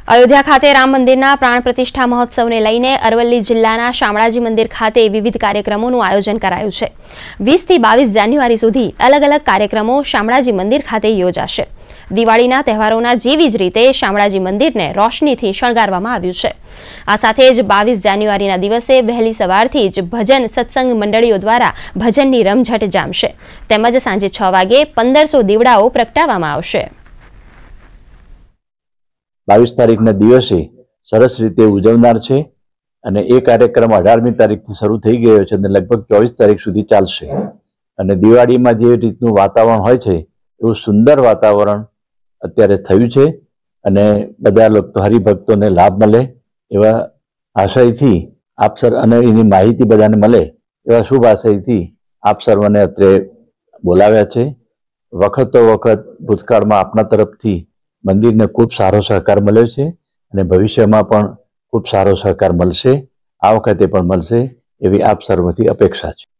अयोध्या खाते राम मंदिरना प्राण प्रतिष्ठा महोत्सवने लईने अरवल्ली जिल्लाना शामळाजी मंदिर खाते विविध कार्यक्रमोनुं आयोजन करायुं छे। 20 થી 22 जान्युआरी सुधी अलग अलग कार्यक्रमों शामळाजी मंदिर खाते योजाशे। दिवाळीना तहेवारोना जेवी ज रीते शामळाजी मंदिरने रोशनीथी शणगारवामां आव्युं छे। आ साथे ज 22 जान्युआरीना दिवसे वहेली सवारथी ज भजन सत्संग मंडळीओ द्वारा भजननी रमझट जामशे। तेमज सांजे 6 वागे 1500 દીવડાઓ प्रगटाववामां आवशे। 22 तारीखना दिवसे सरस रीते उजवनार छे अने ए कार्यक्रम 18મી तारीखथी शरू थई गयो छे अने लगभग 24 तारीख सुधी चालशे। अने दिवाळीमां जे रीतनुं वातावरण होय छे एवुं सुंदर वातावरण अत्यारे थयुं छे अने बधा लोक हरिभक्तोने लाभ मळे एवा आशयथी आप सर अने एनी माहिती बधाने मळे एवा शुभ आशयथी आप सर्वने अत्रे बोलाव्या छे। वखतो वखत भूतकाळमां आपना तरफथी मंदिर ने खूब सारो सहकार मळ्यो छे अने भविष्यमां पण खूब सारो सहकार मळशे। आ वखते पण मळशे एवी आप सर्वथी अपेक्षा छे।